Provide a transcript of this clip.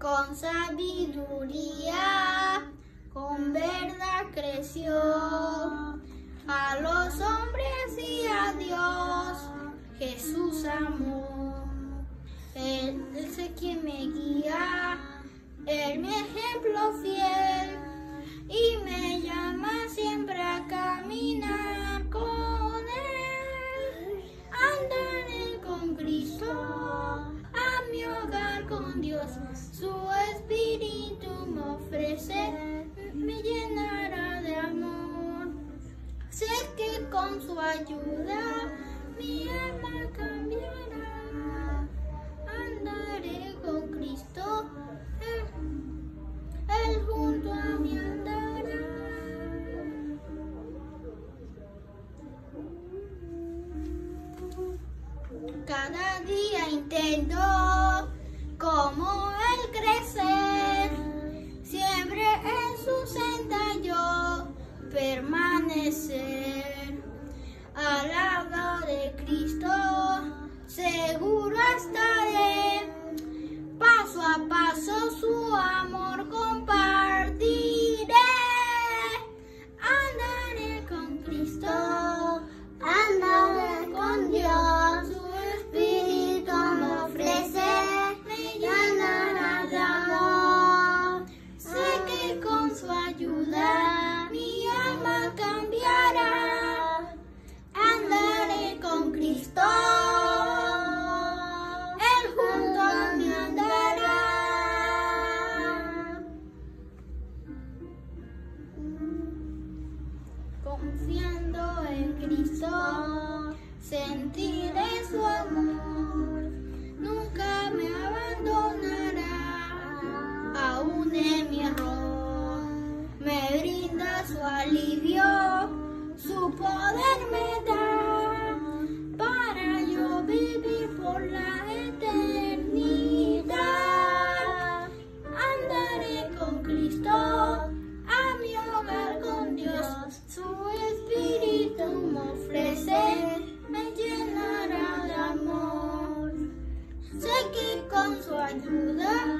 con sabiduría, con verdad creció. A los hombres y a Dios Jesús amó. Él es quien me guía, Él mi ejemplo fiel, y me llama siempre a caminar con Él. Andaré con Cristo a mi hogar con Dios, su espíritu me ofrece, me llenará de amor. Sé que con su ayuda mi alma cambiará. Andaré con Cristo, Él junto a mí andará. Cada día intento como Él crecer, siempre en su senda yo permanecer. Al lado de Cristo seguro estaré, paso a paso su amor compartiré. Andaré con Cristo, andaré con Dios, su espíritu me ofrece, me llenará de amor. Sé que con su ayuda mi alma cambiará. Andaré con Cristo, Él junto a mí andará. Confiando en Cristo, sentiré su amor, nunca me abandonará. Aún en mi error, me brinda su alivio, su poder me da, para yo vivir por la eternidad. Andaré con Cristo, a mi hogar con Dios, su espíritu me ofrece, me llenará de amor. Sé que con su ayuda